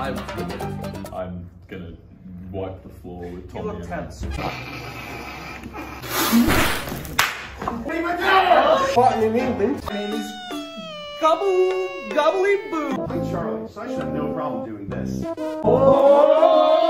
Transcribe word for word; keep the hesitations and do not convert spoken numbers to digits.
I'm I'm gonna wipe the floor with Tommy. You look tense. Pardon in England. My name is Gobble Gobbly Boo. I'm Charlie, so I should have no problem doing this. Oh!